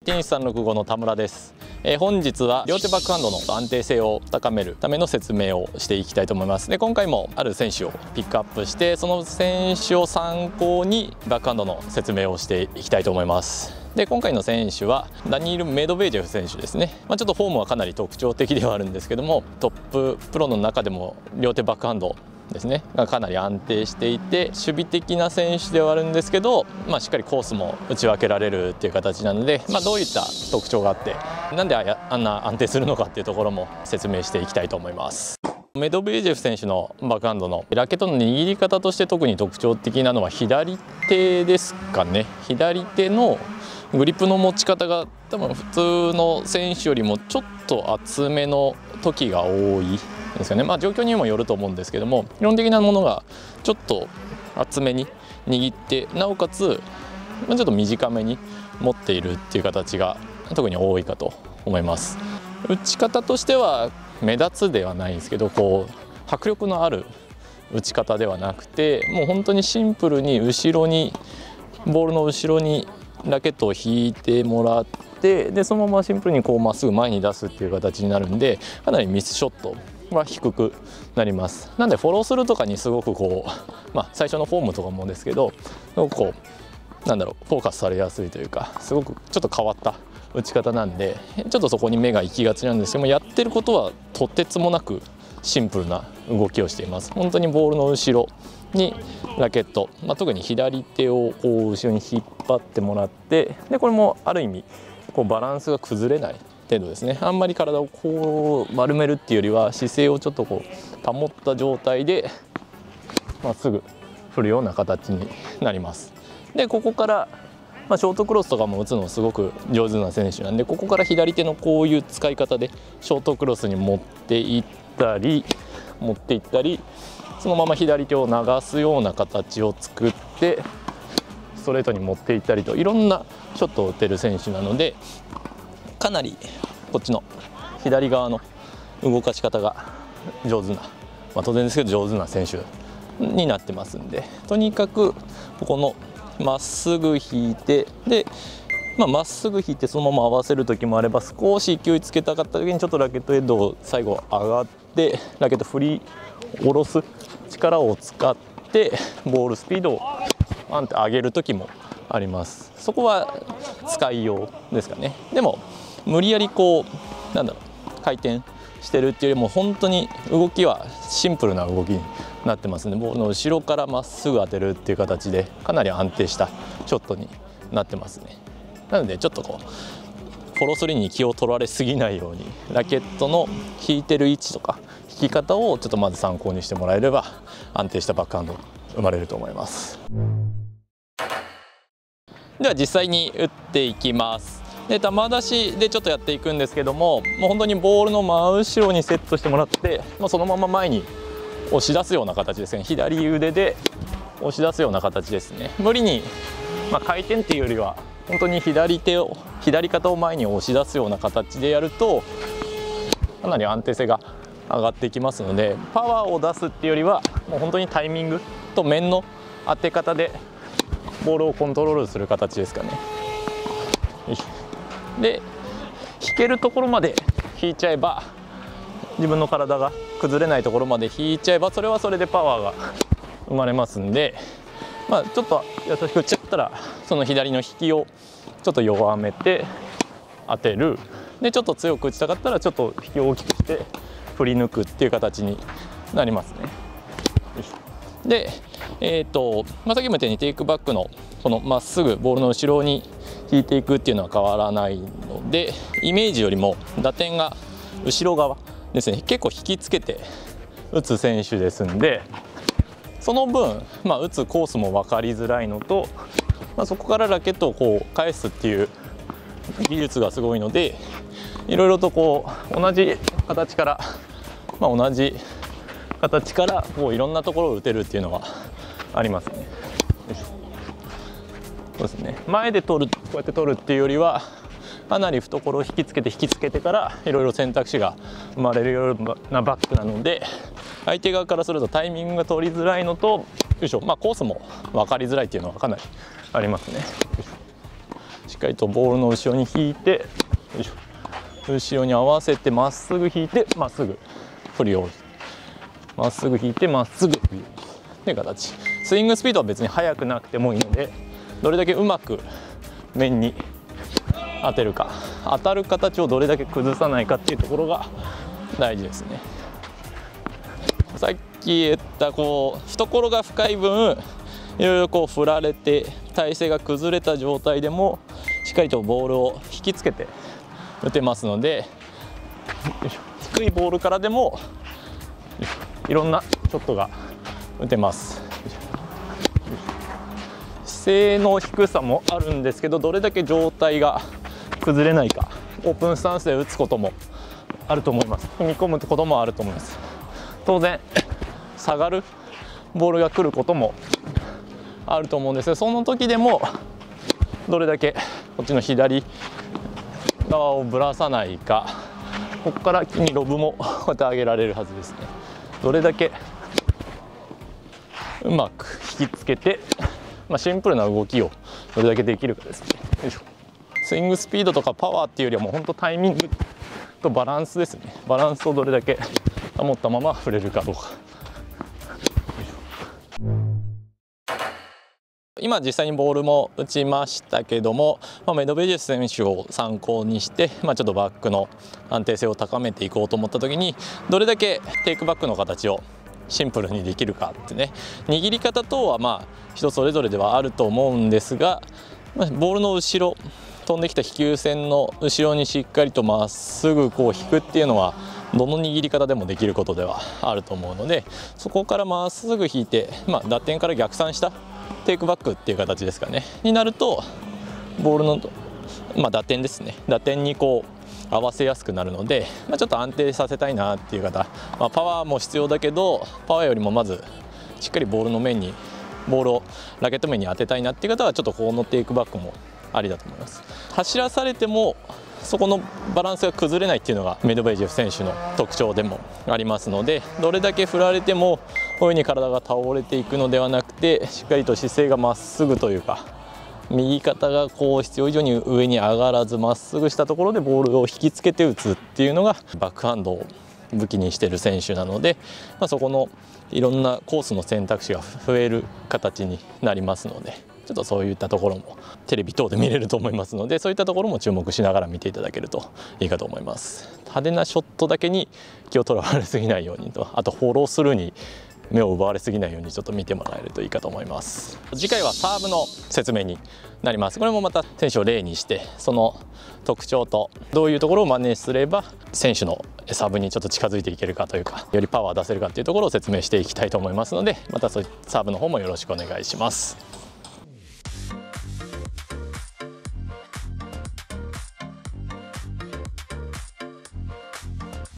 テニス365の田村です。本日は両手バックハンドの安定性を高めるための説明をしていきたいと思います。で、今回もある選手をピックアップして、その選手を参考にバックハンドの説明をしていきたいと思います。で、今回の選手はダニール・メドベージェフ選手ですね。ちょっとフォームはかなり特徴的ではあるんですけども、トッププロの中でも両手バックハンドですねがかなり安定していて、守備的な選手ではあるんですけど、しっかりコースも打ち分けられるっていう形なので、どういった特徴があってなんであんな安定するのかっていうところも説明していきたいと思います。メドベージェフ選手のバックハンドのラケットの握り方として特に特徴的なのは左手ですかね。左手のグリップの持ち方が多分普通の選手よりもちょっと厚めの時が多いですよね。状況にもよると思うんですけども、基本的なものがちょっと厚めに握って、なおかつちょっと短めに持っているっていう形が特に多いかと思います。打ち方としては目立つではないんですけど、迫力のある打ち方ではなくて、もう本当にシンプルに後ろにボールの後ろにラケットを引いてもらって、でそのままシンプルにまっすぐ前に出すっていう形になるんで、かなりミスショットは低くなります。なんでフォロースルーとかにすごく最初のフォームとかもですけど、すごくフォーカスされやすいというか、すごくちょっと変わった打ち方なんで、ちょっとそこに目が行きがちなんですけども、やってることはとてつもなくシンプルな動きをしています。本当にボールの後ろにラケット、特に左手を後ろに引っ張ってもらって、でこれもある意味バランスが崩れない程度ですね。あんまり体を丸めるっていうよりは、姿勢をちょっと保った状態でまっすぐ振るような形になります。でここからショートクロスとかも打つのすごく上手な選手なんで、ここから左手のこういう使い方でショートクロスに持っていったりそのまま左手を流すような形を作ってストレートに持っていったりと、いろんなショットを打てる選手なので、かなりこっちの左側の動かし方が上手な、当然ですけど上手な選手になってますんで、とにかくここのまっすぐ引いて、でまっすぐ引いてそのまま合わせる時もあれば、少し勢いつけたかった時にちょっとラケットヘッドを最後上がってラケット振り下ろす力を使ってボールスピードをパンって上げる時もあります。そこは使いようですかね。でも無理やり回転してるっていうよりも、本当に動きはシンプルな動きになってますので、ボールの後ろからまっすぐ当てるっていう形でかなり安定したショットになってますね。なのでちょっとフォロースリーに気を取られすぎないように、ラケットの引いてる位置とか引き方をちょっとまず参考にしてもらえれば、安定したバックハンド生まれると思います。では実際に打っていきます。で球出しでちょっとやっていくんですけども、もう本当にボールの真後ろにセットしてもらって、そのまま前に押し出すような形ですね。左腕で押し出すような形ですね。無理に、回転っていうよりは本当に左肩を前に押し出すような形でやると、かなり安定性が上がってきますので、パワーを出すっていうよりはもう本当にタイミングと面の当て方でボールをコントロールする形ですかね。で引けるところまで引いちゃえば、自分の体が崩れないところまで引いちゃえば、それはそれでパワーが生まれますんで、ちょっと優しく打っちゃったら、その左の引きをちょっと弱めて当てる。でちょっと強く打ちたかったらちょっと引きを大きくして振り抜くっていう形になりますね。でさっきも言ったようにテイクバックのこのまっすぐボールの後ろに引いていくっていうのは変わらないので、イメージよりも打点が後ろ側ですね、結構引きつけて打つ選手ですんで、その分、打つコースも分かりづらいのと、そこからラケットを返すっていう技術がすごいので、いろいろと同じ形からいろんなところを打てるっていうのはありますね。そうですね、前でこうやって取るっていうよりは、かなり懐を引きつけてからいろいろ選択肢が生まれるようなバックなので、相手側からするとタイミングが取りづらいのと、コースも分かりづらいっていうのはかなりありますね。 しっかりとボールの後ろに引いて、よいしょ、後ろに合わせてまっすぐ引いてまっすぐ振るように、まっすぐ引いてまっすぐ振るようにという形。スイングスピードは別に速くなくてもいいので、どれだけうまく面に当てるか、当たる形をどれだけ崩さないかっていうところが大事ですね。さっき言った懐が深い分、いろいろ振られて体勢が崩れた状態でもしっかりとボールを引きつけて打てますので、低いボールからでもいろんなショットが打てます。姿勢の低さもあるんですけど、どれだけ状態が崩れないか、オープンスタンスで打つこともあると思います。踏み込むこともあると思います。当然下がるボールが来ることもあると思うんですけど、その時でもどれだけこっちの左側をぶらさないか、ここから木にロブもこうやって上げられるはずですね。どれだけうまく引きつけて、シンプルな動きをどれだけできるかですね。よいしょ。スイングスピードとかパワーっていうよりはもう本当タイミングとバランスですね。バランスをどれだけ保ったまま振れるかどうか。今実際にボールも打ちましたけども、メドベージェフ選手を参考にして、ちょっとバックの安定性を高めていこうと思った時に、どれだけテイクバックの形をシンプルにできるかってね、握り方等は人それぞれではあると思うんですが、ボールの後ろ、飛んできた飛球線の後ろにしっかりとまっすぐ引くっていうのはどの握り方でもできることではあると思うので、そこからまっすぐ引いて、打点から逆算したテイクバックっていう形ですかねになると、ボールの、打点ですね、打点に合わせやすくなるので、ちょっと安定させたいなっていう方、パワーも必要だけどパワーよりもまずしっかりボールの面にボールをラケット面に当てたいなっていう方は、ちょっとこのテイクバックもありだと思います。走らされてもそこのバランスが崩れないっていうのがメドベージェフ選手の特徴でもありますので、どれだけ振られてもこういう風に体が倒れていくのではなくて、しっかりと姿勢がまっすぐというか、右肩が必要以上に上に上がらずまっすぐしたところでボールを引きつけて打つっていうのがバックハンドを武器にしている選手なので、そこのいろんなコースの選択肢が増える形になりますので、ちょっとそういったところもテレビ等で見れると思いますので、そういったところも注目しながら見ていただけるといいかと思います。派手なショットだけに気をとらわれすぎないようにと、あとフォロースルーに目を奪われすぎないようにちょっと見てもらえるといいかと思います。次回はサーブの説明になります。これもまた選手を例にして、その特徴とどういうところを真似すれば選手のサーブにちょっと近づいていけるかというか、よりパワー出せるかというところを説明していきたいと思いますので、またそういうサーブの方もよろしくお願いします。